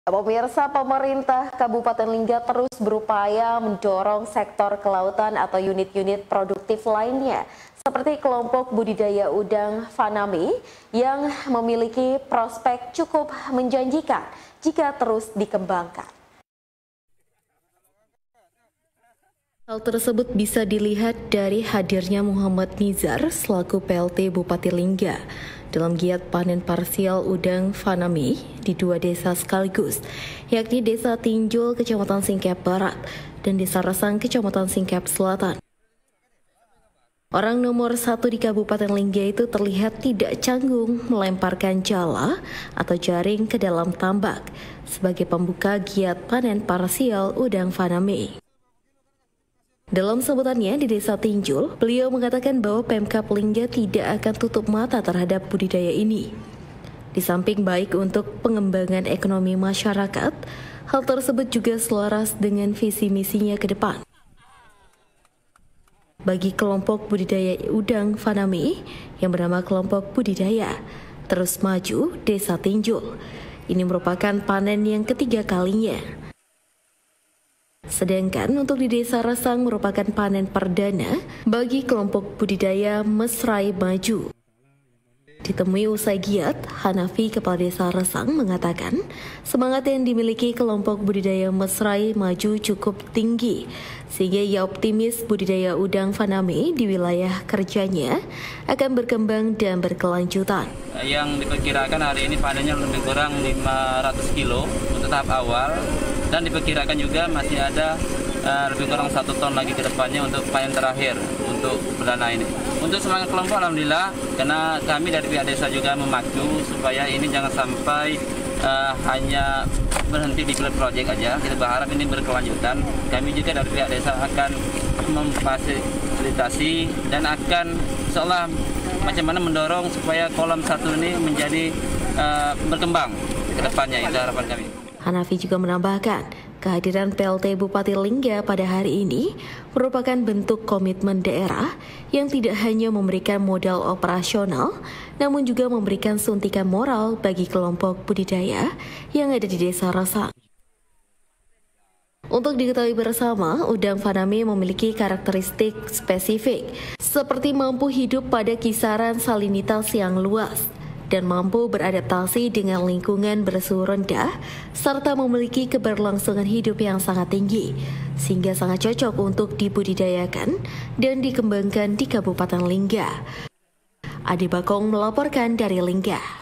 Pemirsa, pemerintah Kabupaten Lingga terus berupaya mendorong sektor kelautan atau unit-unit produktif lainnya, seperti kelompok budidaya udang Fanami yang memiliki prospek cukup menjanjikan jika terus dikembangkan. Hal tersebut bisa dilihat dari hadirnya Muhammad Nizar selaku PLT Bupati Lingga dalam giat panen parsial udang Fanami di dua desa sekaligus, yakni Desa Tinjul, Kecamatan Singkep Barat, dan Desa Resang, Kecamatan Singkep Selatan. Orang nomor 1 di Kabupaten Lingga itu terlihat tidak canggung melemparkan jala atau jaring ke dalam tambak sebagai pembuka giat panen parsial udang Fanami. Dalam sambutannya di Desa Tinjul, beliau mengatakan bahwa Pemkab Lingga tidak akan tutup mata terhadap budidaya ini. Di samping baik untuk pengembangan ekonomi masyarakat, hal tersebut juga selaras dengan visi misinya ke depan. Bagi kelompok budidaya udang Fanami yang bernama kelompok budidaya Terus Maju Desa Tinjul, ini merupakan panen yang ketiga kalinya. Sedangkan untuk di Desa Resang merupakan panen perdana bagi kelompok budidaya Mesrai Maju. Ditemui usai giat, Hanafi, Kepala Desa Resang, mengatakan semangat yang dimiliki kelompok budidaya Mesrai Maju cukup tinggi, sehingga ia optimis budidaya udang Fanami di wilayah kerjanya akan berkembang dan berkelanjutan. Yang diperkirakan hari ini panennya lebih kurang 500 kilo untuk tahap awal, dan diperkirakan juga masih ada lebih kurang 1 ton lagi ke depannya untuk panen terakhir untuk perdana ini. Untuk semangat kelompok, alhamdulillah, karena kami dari pihak desa juga memacu supaya ini jangan sampai hanya berhenti di pilot project aja. Kita berharap ini berkelanjutan. Kami juga dari pihak desa akan memfasilitasi dan akan seolah macam mana mendorong supaya kolam 1 ini menjadi berkembang ke depannya. Itu harapan kami. Hanafi juga menambahkan, kehadiran PLT Bupati Lingga pada hari ini merupakan bentuk komitmen daerah yang tidak hanya memberikan modal operasional, namun juga memberikan suntikan moral bagi kelompok budidaya yang ada di Desa Resang. Untuk diketahui bersama, udang Fanami memiliki karakteristik spesifik, seperti mampu hidup pada kisaran salinitas yang luas, dan mampu beradaptasi dengan lingkungan bersuhu rendah, serta memiliki keberlangsungan hidup yang sangat tinggi, sehingga sangat cocok untuk dibudidayakan dan dikembangkan di Kabupaten Lingga. Ade Bakong melaporkan dari Lingga.